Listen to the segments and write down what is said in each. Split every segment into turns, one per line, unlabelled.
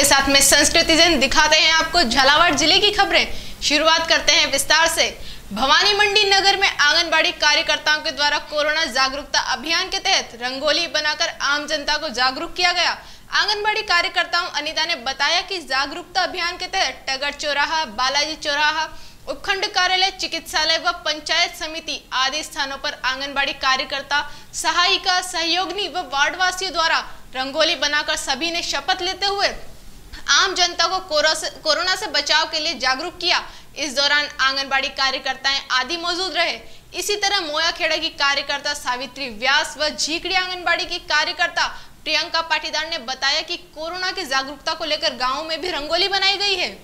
आपके साथ में संस्कृति जन दिखाते हैं आपको झालावाड़ जिले की खबरें। शुरुआत करते हैं विस्तार से। भवानी मंडी नगर में आंगनबाड़ी कार्यकर्ताओं के द्वारा कोरोना जागरूकता अभियान के तहत रंगोली बनाकर आम जनता को जागरूक किया गया। आंगनबाड़ी कार्यकर्ताओं अनीता ने बताया कि जागरूकता अभियान के तहत टगर चौराहा, बालाजी चौराहा, उपखंड कार्यालय, चिकित्सालय व पंचायत समिति आदि स्थानों पर आंगनबाड़ी कार्यकर्ता, सहायिका, सहयोगिनी व वार्डवासियों द्वारा रंगोली बनाकर सभी ने शपथ लेते हुए आम जनता को कोरोना से बचाव के लिए जागरूक किया। इस दौरान आंगनबाड़ी कार्यकर्ताएं आदि मौजूद रहे। इसी तरह मोया खेड़ा की कार्यकर्ता सावित्री व्यास व झीकड़ी आंगनबाड़ी की कार्यकर्ता प्रियंका पाटीदार ने बताया कि कोरोना की जागरूकता को लेकर गाँव में भी रंगोली बनाई गई है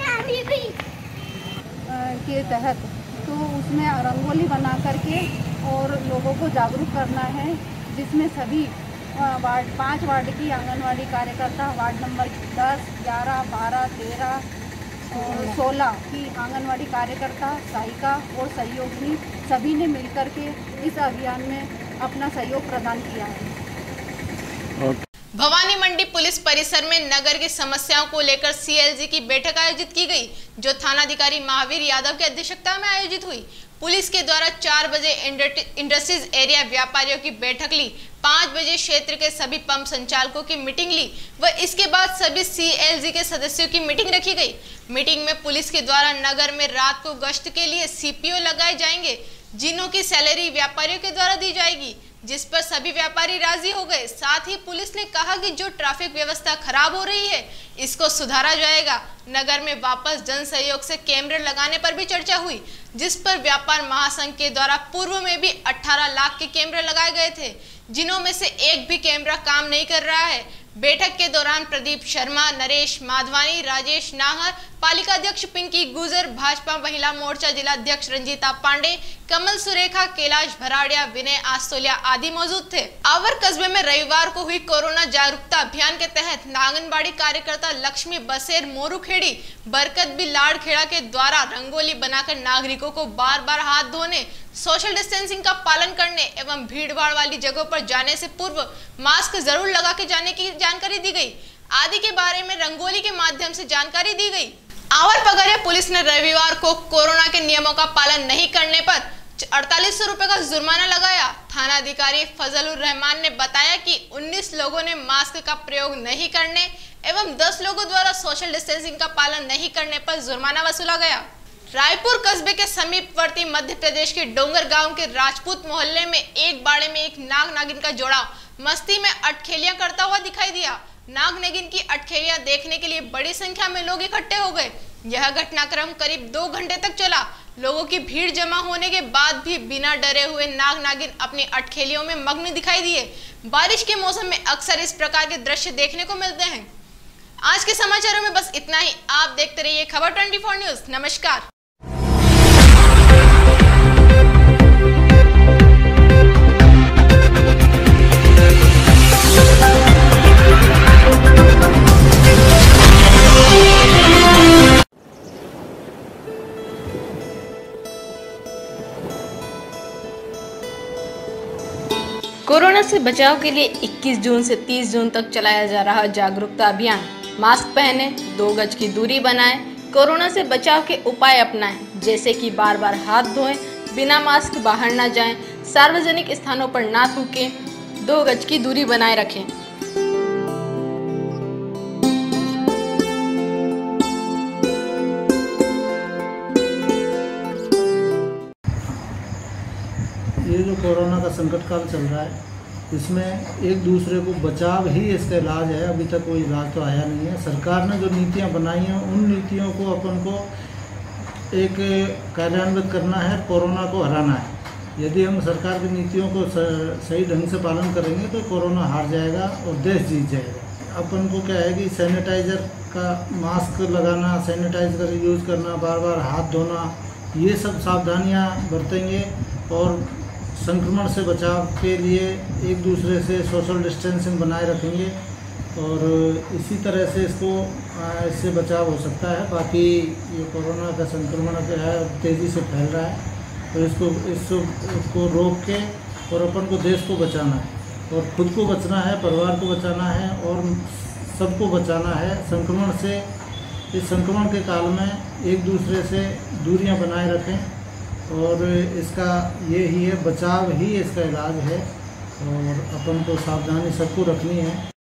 के तहत, तो उसमें रंगोली बना करके और लोगों को जागरूक करना है, जिसमें सभी 5 वार्ड की आंगनवाड़ी कार्यकर्ता, वार्ड नंबर 10, 11, 12, 13 और 16 की आंगनवाड़ी कार्यकर्ता, सहायिका और सहयोगिनी सभी ने मिलकर के इस अभियान में अपना सहयोग प्रदान किया है।
भवानी मंडी पुलिस परिसर में नगर की समस्याओं को लेकर सीएलजी की बैठक आयोजित की गई, जो थानाधिकारी महावीर यादव की अध्यक्षता में आयोजित हुई। पुलिस के द्वारा 4 बजे इंडस्ट्रीज एरिया व्यापारियों की बैठक ली, 5 बजे क्षेत्र के सभी पंप संचालकों की मीटिंग ली व इसके बाद सभी सीएलजी के सदस्यों की मीटिंग रखी गई। मीटिंग में पुलिस के द्वारा नगर में रात को गश्त के लिए सीपीओ लगाए जाएंगे, जिन्हों की सैलरी व्यापारियों के द्वारा दी जाएगी, जिस पर सभी व्यापारी राजी हो गए। साथ ही पुलिस ने कहा कि जो ट्रैफिक व्यवस्था खराब हो रही है, इसको सुधारा जाएगा। नगर में वापस जन सहयोग से कैमरे लगाने पर भी चर्चा हुई, जिस पर व्यापार महासंघ के द्वारा पूर्व में भी 18 लाख के कैमरे लगाए गए थे, जिन्हों में से एक भी कैमरा काम नहीं कर रहा है। बैठक के दौरान प्रदीप शर्मा, नरेश माधवानी, राजेश नाहर, पालिका अध्यक्ष पिंकी गुजर, भाजपा महिला मोर्चा जिला अध्यक्ष रंजीता पांडे, कमल सुरेखा, कैलाश भराड़िया, विनय आस्तोलिया आदि मौजूद थे। आवर कस्बे में रविवार को हुई कोरोना जागरूकता अभियान के तहत आंगनबाड़ी कार्यकर्ता लक्ष्मी बसेर मोरूखेड़ी, बरकत बी लाड़खेड़ा के द्वारा रंगोली बनाकर नागरिकों को बार बार हाथ धोने, सोशल डिस्टेंसिंग का पालन करने एवं भीड़ भाड़ वाली जगहों पर जाने से पूर्व मास्क जरूर लगा के जाने की जानकारी दी गई आदि के बारे में रंगोली के माध्यम से जानकारी दी गई। आवर पगरिया पुलिस ने रविवार को कोरोना के नियमों का पालन नहीं करने पर 4800 रुपए का जुर्माना लगाया। थाना अधिकारी फजलुर रहमान ने बताया कि 19 लोगों ने मास्क का प्रयोग नहीं करने एवं 10 लोगों द्वारा सोशल डिस्टेंसिंग का पालन नहीं करने पर जुर्माना वसूला गया। रायपुर कस्बे के समीपवर्ती मध्य प्रदेश के डोंगर गांव के राजपूत मोहल्ले में एक बाड़े में एक नाग नागिन का जोड़ा मस्ती में अटखेलियां करता हुआ दिखाई दिया। नाग नागिन की अटखेलियां देखने के लिए बड़ी संख्या में लोग इकट्ठे हो गए। यह घटनाक्रम करीब 2 घंटे तक चला। लोगों की भीड़ जमा होने के बाद भी बिना डरे हुए नाग नागिन अपनी अटखेलियों में मग्न दिखाई दिए। बारिश के मौसम में अक्सर इस प्रकार के दृश्य देखने को मिलते हैं। आज के समाचारों में बस इतना ही। आप देखते रहिए खबर 24 न्यूज। नमस्कार। कोरोना से बचाव के लिए 21 जून से 30 जून तक चलाया जा रहा जागरूकता अभियान। मास्क पहने, 2 गज की दूरी बनाएं, कोरोना से बचाव के उपाय अपनाएं, जैसे कि बार बार हाथ धोएं, बिना मास्क बाहर ना जाएं, सार्वजनिक स्थानों पर ना थूकें, 2 गज की दूरी बनाए रखें।
ये जो कोरोना का संकट काल चल रहा है, इसमें एक दूसरे को बचाव ही इसका इलाज है। अभी तक कोई इलाज तो आया नहीं है। सरकार ने जो नीतियां बनाई हैं, उन नीतियों को अपन को एक कार्यान्वित करना है, कोरोना को हराना है। यदि हम सरकार की नीतियों को सही ढंग से पालन करेंगे तो कोरोना हार जाएगा और देश जीत जाएगा। अपन को क्या है कि सैनिटाइज़र का मास्क लगाना, सैनिटाइज़र यूज़ करना, बार बार हाथ धोना, ये सब सावधानियाँ बरतेंगे और संक्रमण से बचाव के लिए एक दूसरे से सोशल डिस्टेंसिंग बनाए रखेंगे और इसी तरह से इससे बचाव हो सकता है। बाकी ये कोरोना का संक्रमण जो है तेज़ी से फैल रहा है, तो इसको रोक के और अपन को देश को बचाना है और खुद को बचना है, परिवार को बचाना है और सबको बचाना है संक्रमण से। इस संक्रमण के काल में एक दूसरे से दूरियां बनाए रखें और इसका ये ही है, बचाव ही इसका इलाज है और अपन को सावधानी सबको रखनी है।